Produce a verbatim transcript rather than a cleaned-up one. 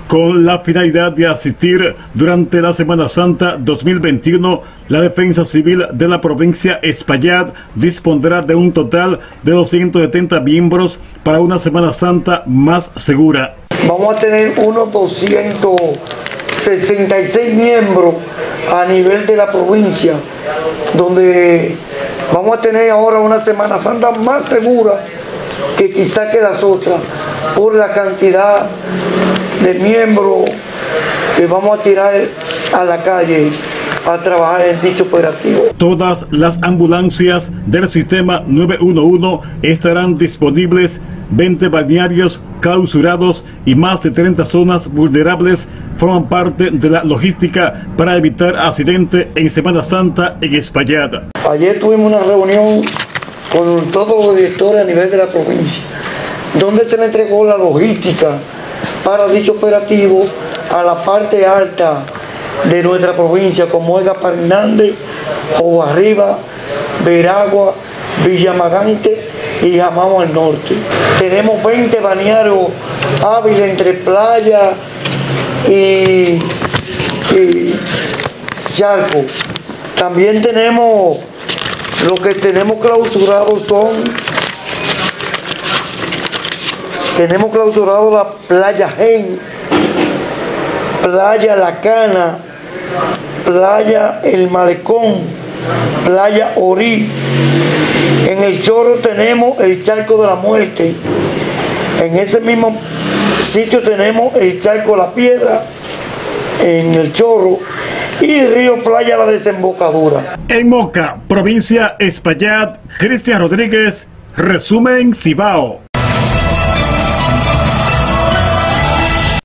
Con la finalidad de asistir durante la Semana Santa dos mil veintiuno, la Defensa Civil de la provincia Espaillat dispondrá de un total de doscientos setenta miembros para una Semana Santa más segura. Vamos a tener unos doscientos sesenta y seis miembros a nivel de la provincia, donde vamos a tener ahora una Semana Santa más segura que quizá que las otras, por la cantidad de miembros que vamos a tirar a la calle a trabajar en dicho operativo. Todas las ambulancias del sistema nueve uno uno estarán disponibles, veinte balnearios clausurados y más de treinta zonas vulnerables forman parte de la logística para evitar accidentes en Semana Santa en Espaillat. Ayer tuvimos una reunión con todos los directores a nivel de la provincia, donde se le entregó la logística para dicho operativo a la parte alta de nuestra provincia, como es Gaspar Hernández, Ojo Arriba, Veragua, Villamagante y Jamao al norte. Tenemos veinte balnearios hábiles entre playa y, y charco. También tenemos, lo que tenemos clausurado son, tenemos clausurado la playa Gen, playa La Cana, playa El Malecón, playa Orí. En el Chorro tenemos el Charco de la Muerte. En ese mismo sitio tenemos el Charco de la Piedra, en el Chorro, y Río Playa La Desembocadura. En Moca, provincia Espaillat, Cristian Rodríguez, resumen Cibao.